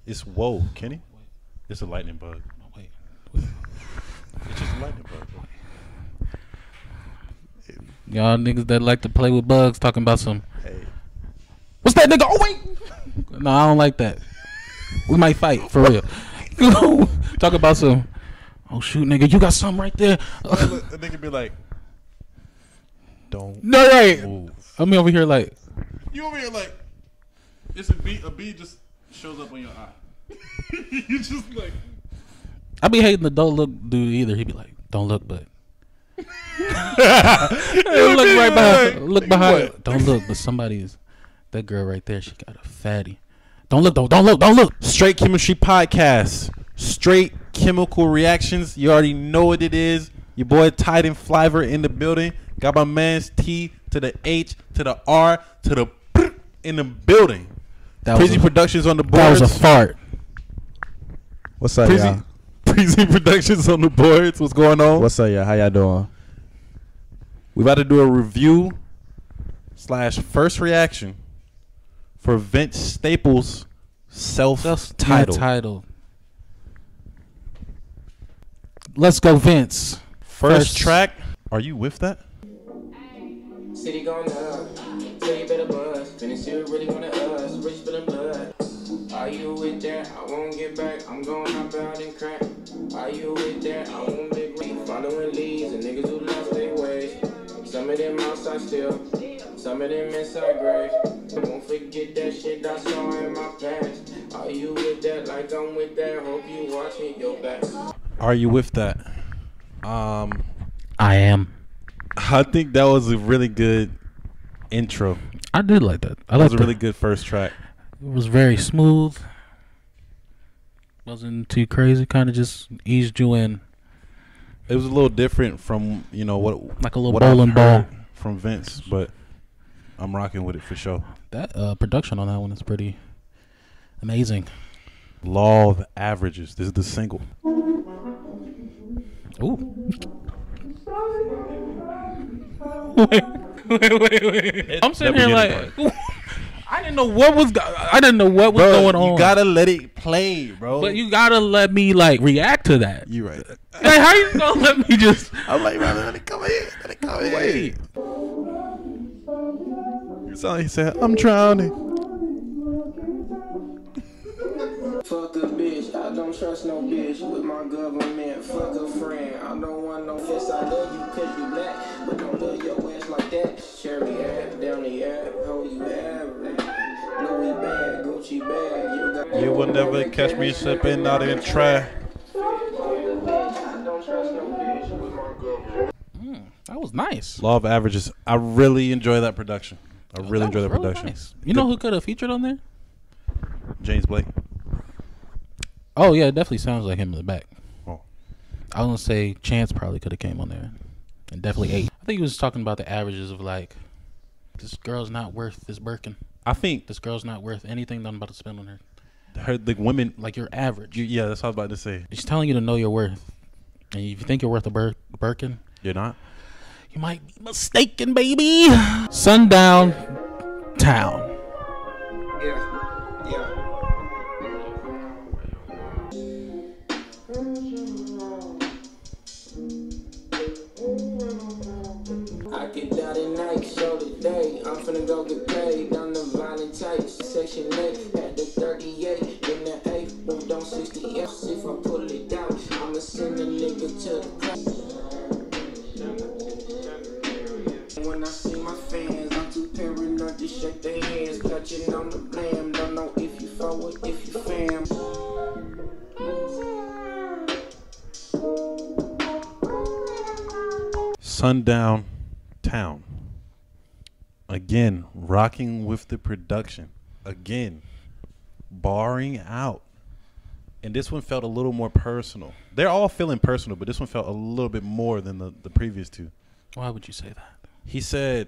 It's whoa, Kenny. It's a lightning bug. Oh, wait. It's just a lightning bug. Y'all niggas that like to play with bugs talking about some. Hey. What's that nigga? Oh wait. No, I don't like that. We might fight for real. Talk about some. Oh shoot, nigga, you got something right there. The nigga be like, don't. No, right. Move. I'm over here like. You over here like, it's a bee. A bee just shows up on your eye. You just like. I be hating the don't look dude either. He be like, don't look, but. Look right behind. Look behind. Don't look, but somebody's. That girl right there, she got a fatty. Don't look, though. Don't look. Don't look. Straight Chemistry Podcast. Straight chemical reactions. You already know what it is. Your boy Titan Flyver in the building. Got my man's T to the H to the R to the P in the building. Crazy Productions on the boards. That was a fart. What's up, y'all? Crazy Productions on the boards. What's going on? What's up, y'all? How y'all doing? We about to do a review / first reaction for Vince Staples' self-titled. Let's go, Vince. First track. Are you with that? City going up. Tell you better buzz. Finish you really want us. Rich spilling blood. Are you with that? I won't get back. I'm going hop out and crack. Are you with that? I won't be great. Following leads and niggas who lost their ways. Some of them outside still. Some of them inside grave. Won't forget that shit I saw in my past. Are you with that? Like I'm with that. Hope you watching your back. Are you with that? I am. I think that was a really good intro. I did like that. That was a really good first track. It was very smooth. Wasn't too crazy. Kind of just eased you in. It was a little different from what like a little bowling ball from Vince, but I'm rocking with it for sure. That production on that one is pretty amazing. Law of Averages. This is the single. Ooh. wait. I'm sitting here like I didn't know what was going on. You gotta let it play, bro. But you gotta let me like react to that. You right. Like, how you gonna let me just? I'm like, brother, let it come in. Let it come in. Wait. You sound like he said, "I'm drowning." Fuck a bitch, I don't trust no bitch with my government. Fuck a friend, I don't want no kiss. I love you cause you black, but don't love your ass like that. Cherry ass, down the ass, how you average. Louis bag, Gucci bag. You will never catch me slipping out in trash. That was nice. Law of Averages. I really enjoy that production. I really enjoy that production. Nice. You know who could have featured on there? James Blake. Oh yeah, it definitely sounds like him in the back. Oh. I was gonna say Chance probably could have came on there, and definitely 8. I think he was talking about the averages of like, this girl's not worth this Birkin. I think this girl's not worth anything that I'm about to spend on her. The women like your average. Yeah, that's what I was about to say. She's telling you to know your worth, and if you think you're worth a Birkin, you're not. You might be mistaken, baby. Sundown Town. Yeah. I get down at night, show today. I'm finna go get paid on the violent type. Section 8 at the 38 in the 8, moved on 60 F's. If I pull it out, I'ma send a nigga to the place. When I see my fans, I'm too paranoid to shake their hands. Clutching on the blam, don't know if you forward, if you fam. Sundown Town. Again, rocking with the production. Again, barring out. And this one felt a little more personal. They're all feeling personal, but this one felt a little bit more than the previous two. Why would you say that? He said,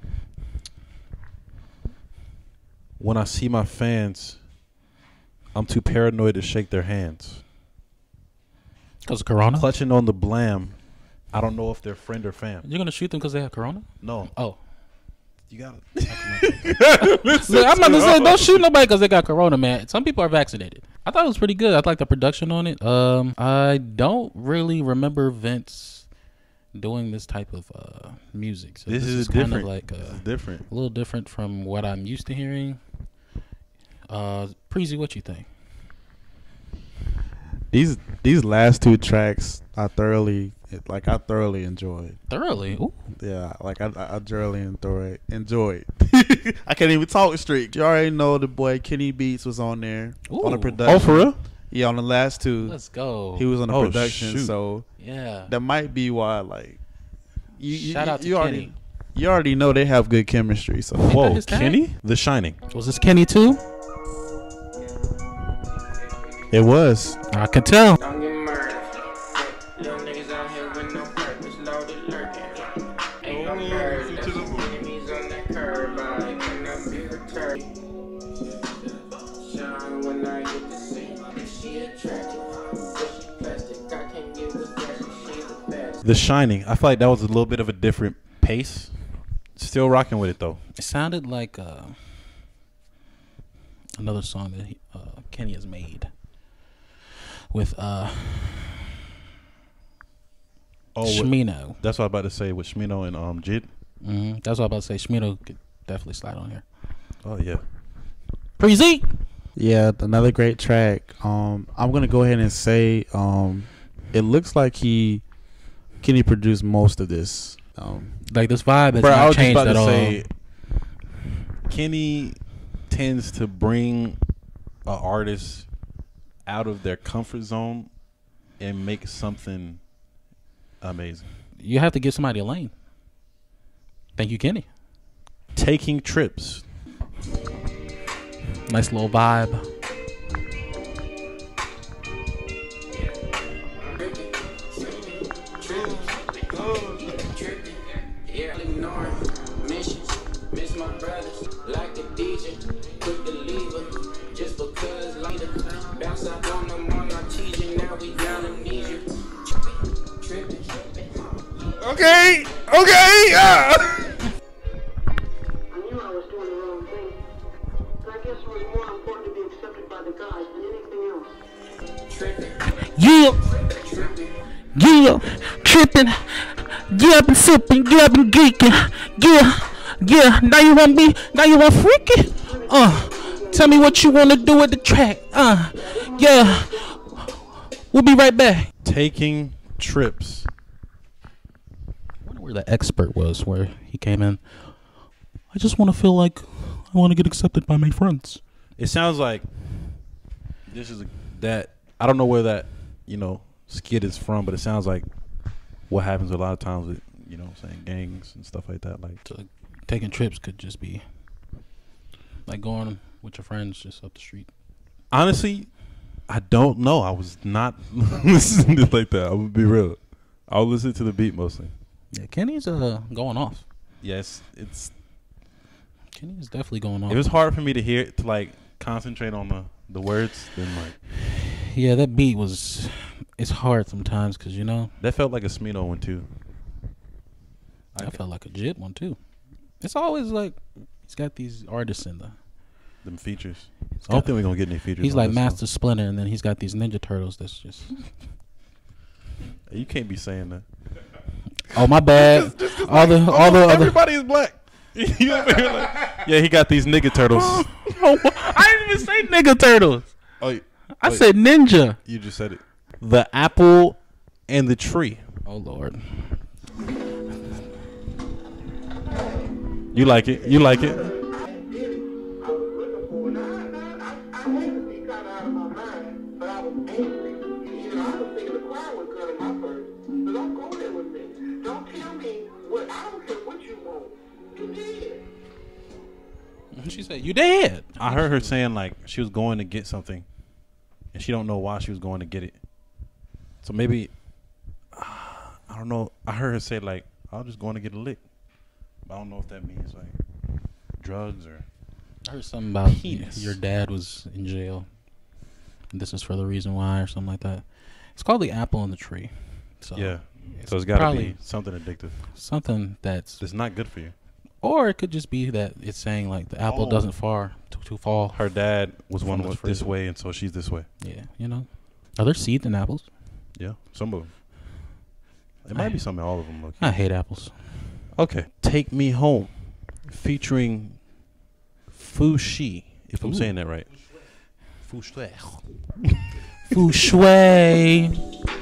when I see my fans, I'm too paranoid to shake their hands. Because of Corona? Clutching on the blam. I don't know if they're friend or fam. You're going to shoot them because they have Corona? No. Oh. You got it. Look, I'm about to say, don't shoot nobody because they got Corona, man. Some people are vaccinated. I thought it was pretty good. I like the production on it. I don't really remember Vince doing this type of music. So This is kind different. of like This is different. a little different from what I'm used to hearing. Preezy, what you think? These last two tracks I thoroughly enjoyed. Thoroughly. Ooh. Yeah, like I thoroughly enjoyed. I can't even talk straight. You already know the boy Kenny Beats was on there on the Ooh. production. Oh, for real? Yeah, on the last two. Let's go. He was on the Oh, production, shoot. so Yeah. that might be why. Like, Shout out to you Kenny. You already know they have good chemistry. So Whoa, his tag? Kenny? The Shining. Was this Kenny too? it was. I can tell. Don't get murdered. Little niggas out here with no purpose, loaded lurking. Ain't gon' hurt us. Enemies on that curb, I cannot be returned. Shine when I get to see. She attractive, but she plastic. I can't get with that. She the best. The Shining. I feel like that was a little bit of a different pace. Still rocking with it though. It sounded like another song that Kenny has made with Shmino. That's what I was about to say with Shmino and Jid. That's what I was about to say. Shmino could definitely slide on here. Oh yeah. Preezy. Yeah, another great track. I'm gonna go ahead and say it looks like Kenny produced most of this. Like this vibe has Bro, I not was just changed about at to all. say Kenny tends to bring an artist out of their comfort zone and make something amazing. You have to give somebody a lane. Thank you, Kenny. Taking trips. Nice little vibe. Yeah, ignoring missions, miss my brothers, like a DJ, quick to leave her, just because later, bounce up on them on our teaching, now we down amnesia, tripping. Okay. I knew I was doing the wrong thing, but I guess it was more important to be accepted by the guys than anything else. Yeah. Yeah. Tripping. Yeah, I've been sipping. Yeah, I've been geeking. Yeah. Now you want me? Now you want freaky? Tell me what you want to do with the track. Yeah. We'll be right back. Taking trips. I wonder where the expert was, where he came in. I just want to feel like I want to get accepted by my friends. It sounds like this is that I don't know where that, skit is from, but it sounds like what happens a lot of times with, what I'm saying, gangs and stuff like that. Like So taking trips could just be like going with your friends just up the street. honestly, I don't know. I was not listening to it like that. I would be real. I'll listen to the beat mostly. Yeah, Kenny's going off. Yes, Kenny is definitely going off. it was hard for me to hear it, to like concentrate on the words. Then like Yeah, that beat it's hard sometimes because, that felt like a Smino one too. I felt like a Jit one too. It's always like he's got these artists in Them features. He's I don't got- think we're gonna get any features. He's on like this Master Splinter, and then he's got these Ninja Turtles that's just... one. You can't be saying that. Oh, my bad. all the other... Everybody is black. Yeah, he got these nigga turtles. I didn't even say nigga turtles. I Oh, said ninja. you just said it. The apple and the tree. Oh, Lord. You like it? You like it? I was looking for it. I had to be kind of out of my mind, but I was angry. I was thinking the crowd was good in my purse. So don't go there with me. Don't tell me what I don't care what you want. You did. She said, you dead. I heard her saying like she was going to get something, and she don't know why she was going to get it. So maybe I don't know. I heard her say like I was just going to get a lick. But I don't know if that means like drugs or. I heard something about Penis. your dad was in jail. And this is for the reason why or something like that. It's called the apple and the tree. So Yeah. So it's got to probably be something addictive. something that's It's not good for you. Or it could just be that it's saying like the apple doesn't fall too fall. Her dad was one with this way, and so she's this way. Yeah, you know. Are there seeds in apples? Yeah, some of them. It might be some in all of them. Look. I hate apples. Okay, Take Me Home, featuring FOUSHÉ, if I'm saying that right. FOUSHÉ. FOUSHÉ.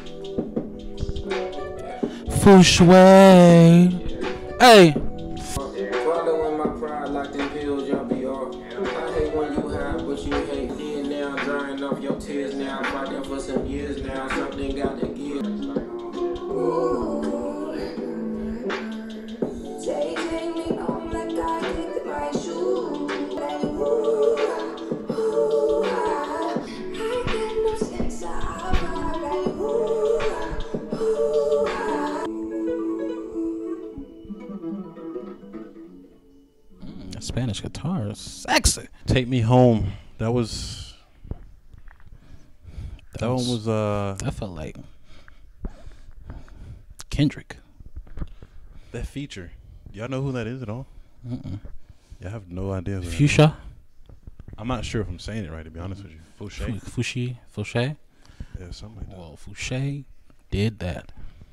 FOUSHÉ. Hey. Swallowing my pride like them pills, y'all be off. I hate when you hide, but you hate me. And now I'm drying off your tears now. Fighting for some years now. Something got to give. Take me home like I kicked my shoe. Like, I got no sense of Spanish guitar is sexy. Take Me Home. That was. That one was. That felt like Kendrick. That feature. Y'all know who that is at all? Mm-mm. Yeah, I have no idea. Who Fuchsia. I'm not sure if I'm saying it right, to be honest with you. FOUSHÉ. FOUSHÉ. Yeah, something like that. Well, FOUSHÉ did that.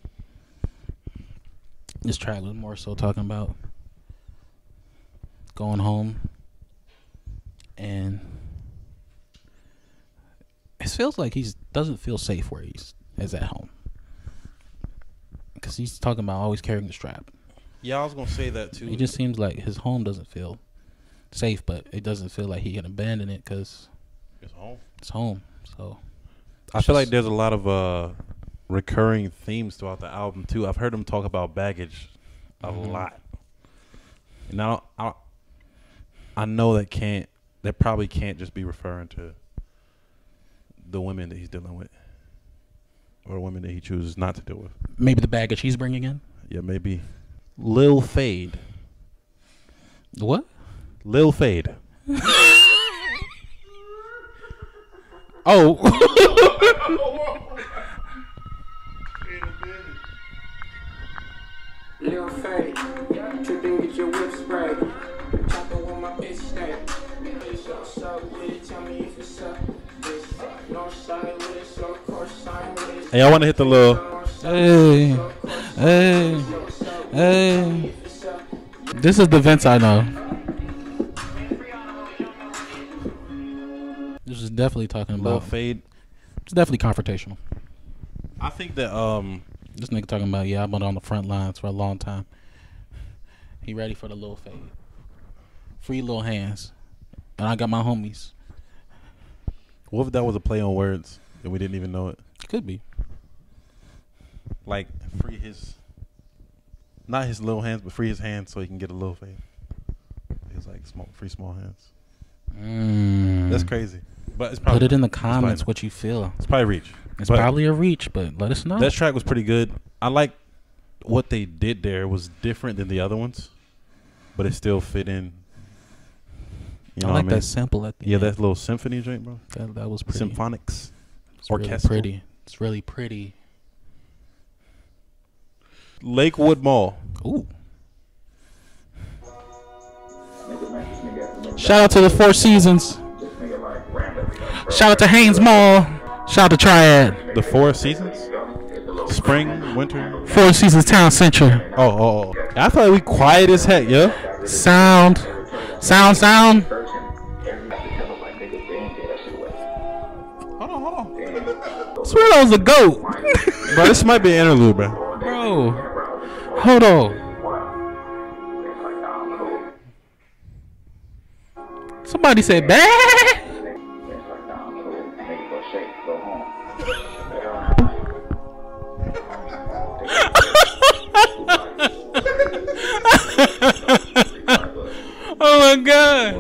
This track was more so talking about going home, and it feels like he doesn't feel safe where he's at home, because he's talking about always carrying the strap. Yeah, I was gonna say that too. It just seems like his home doesn't feel safe, but it doesn't feel like he can abandon it because it's home. It's home. So I feel like there's a lot of recurring themes throughout the album too. I've heard him talk about baggage a lot, and I know that probably can't just be referring to the women that he's dealing with, or women that he chooses not to deal with. Maybe the baggage he's bringing in. Yeah, maybe. Lil Fade. What? Lil Fade. Oh. Lil Fade, tripping, get your whip spray. Chopping with my bitch stay. Bitch, up with it, tell me if it's up. No side with it, so of course sign with it. Hey, I want to hit the little. Hey. This is the Vince I know. This is definitely talking Lil about Fade. It's definitely confrontational. I think that this nigga talking about, yeah, I've been on the front lines for a long time. He ready for the Lil Fade. Free little hands. And I got my homies. what if that was a play on words and we didn't even know it? Could be. Like free his, not his little hands, but free his hands so he can get a little fade. It's like free small hands. That's crazy. But it's probably, put it in the comments what you feel. It's probably reach. It's probably a reach, but let us know. That track was pretty good. I like what they did there. It was different than the other ones, but it still fit in. You know I like what I mean? that sample at the Yeah, end. that little symphony joint, bro. That was pretty. Symphonics. It's really Orchestral. pretty. It's really pretty. Lakewood Mall. Ooh. Shout out to the Four Seasons. Shout out to Haynes Mall. Shout out to Triad. The Four Seasons? Spring, winter. Four Seasons Town Center. Oh. I feel like we quiet as heck, yo. Sound. Hold on. I swear that was a goat. Bro, this might be an interlude, bro. Bro. Hold on. Somebody said bad. Oh my God.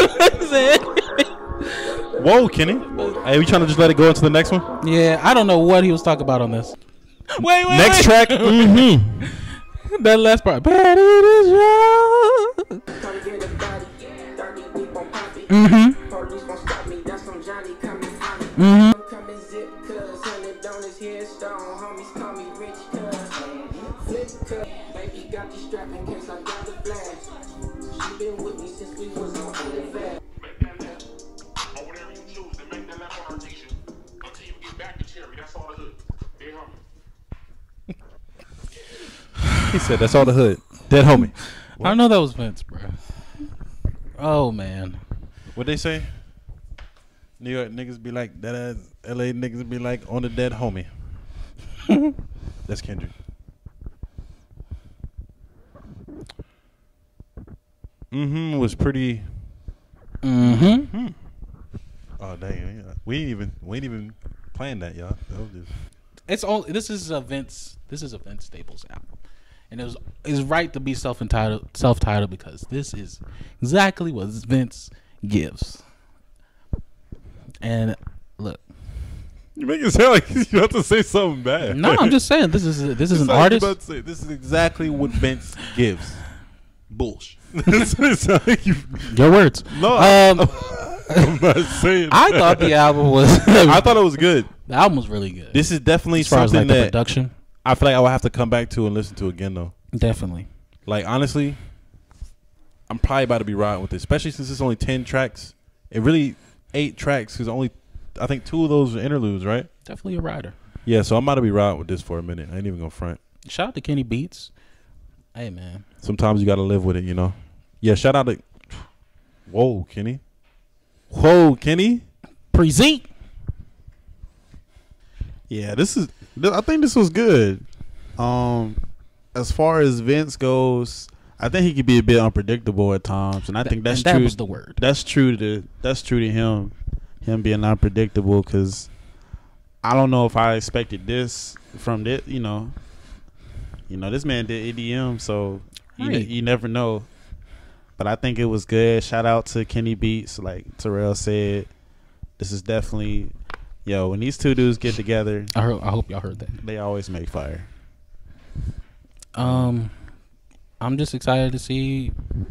Whoa, Kenny. Hey, we trying to just let it go into the next one? Yeah, I don't know what he was talking about on this. Wait. Next track. Mm-hmm. That last part. But it is yours. Come get a body, 30 deep on Poppy. Police won't stop me, that's some Johnny coming on me. Come and zip, cuz, 100 on his headstone. Homies call me rich, cuz. Flip, cuz. Baby got the strap in case I got the blast. You been with me since we was on OnlyFans. Make that left, or whatever you choose, and make that left on our t-shirt until you get back to Cherry. That's all the hood. Dead homie. He said, "That's all the hood." Dead homie. I know that was Vince, bro. Oh man. What they say? New York niggas be like that. Ass LA niggas be like on the dead homie. That's Kendrick. Was pretty. Oh dang! Yeah. We ain't even playing that, y'all. That was just. It's all. This is a Vince Staples album, and it's right to be self-titled because this is exactly what Vince gives. And look, You make it sound like you have to say something bad. no, I'm just saying this is an artist. About to say, this is exactly what Vince gives. Bullshit. That's what it sounds like you. Your words. No, I'm not saying. I thought the album was. I thought it was good. The album was really good. This is definitely as far as something like the that production, I feel like I will have to come back to and listen to again, though. definitely. Like, honestly, I'm probably about to be riding with it, especially since it's only 10 tracks. It really 8 tracks because only, I think 2 of those are interludes, right? Definitely a rider. Yeah, so I'm about to be riding with this for a minute. I ain't even gonna front. Shout out to Kenny Beats. Hey man, Sometimes you gotta live with it, you know. Yeah, shout out to. Whoa, Kenny. Whoa, Kenny. Prezee. Yeah, I think this was good. As far as Vince goes, I think he could be a bit unpredictable at times, and I think that's and that true. was the word. That's true to him being unpredictable. Because I don't know if I expected this from this. You know, this man did EDM, so you never know. But I think it was good. Shout out to Kenny Beats, like Terrell said. This is definitely, when these two dudes get together, I hope y'all heard that. they always make fire. I'm just excited to see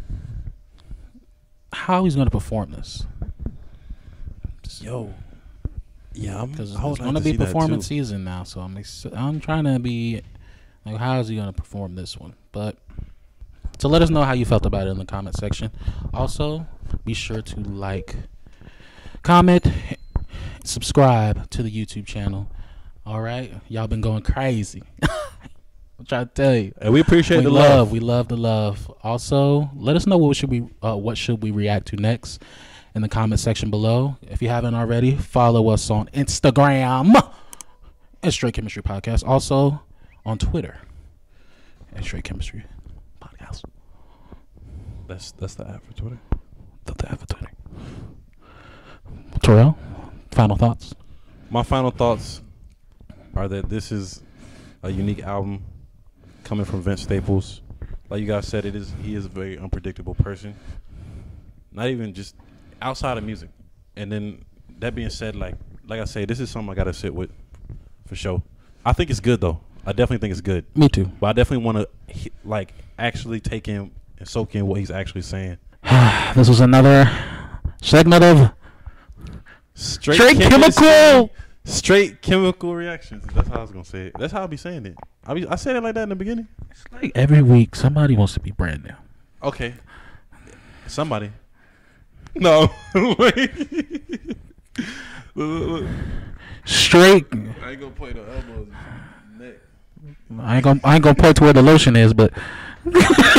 how he's going to perform this. Yeah, Because it's going to be performance season now, so I'm trying to be like, how is he going to perform this one? But so let us know how you felt about it in the comment section. Also, be sure to like, comment, subscribe to the YouTube channel. All right, y'all been going crazy. I'm trying to tell you, and we appreciate the love. We love the love. Also, let us know what should we react to next in the comment section below. If you haven't already, follow us on Instagram at Straight Chemistry Podcast. Also on Twitter at Straight Chemistry Podcast. That's the app for Twitter. That's the app for Twitter. Terrell, final thoughts. My final thoughts are that this is a unique album coming from Vince Staples. Like you guys said, he is a very unpredictable person. Not even just outside of music. And then that being said, like I say, this is something I gotta sit with for sure. I think it's good though. I definitely think it's good. Me too. But I definitely want to actually take in and soak in what he's actually saying. This was another segment of Straight Chemical. Straight chemical reactions. That's how I was gonna say it. That's how I'll be saying it. I said it like that in the beginning. It's like every week somebody wants to be brand new. Okay. Somebody. No. Wait. Look. Straight. I ain't gonna point no elbows. Neck. I ain't gonna point to where the lotion is, but Wait.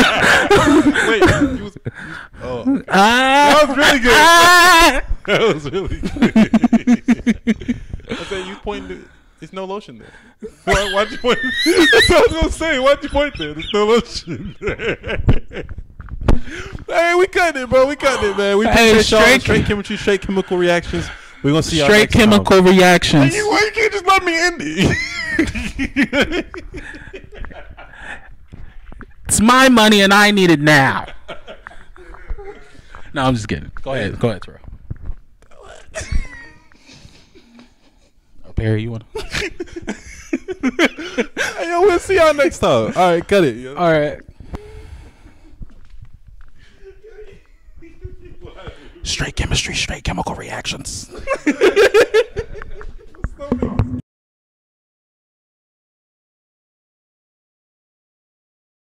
That was really good. That was really good. I said you pointing to, there's no lotion there. Why'd you point? That's what I was gonna say. Why'd you point there? There's no lotion there. Hey, we cutting it, bro. We cutting it, man. We appreciate y'all. Straight chemistry, straight chemical reactions. We're gonna see y'all Straight next Chemical time. Reactions. Why you can't just let me end it? It's my money and I need it now. No, I'm just kidding. Go ahead, Terrell. Perry, you want to? Hey, yo, we'll see y'all next time. All right, cut it. Yo. All right. Straight Chemistry, Straight Chemical Reactions.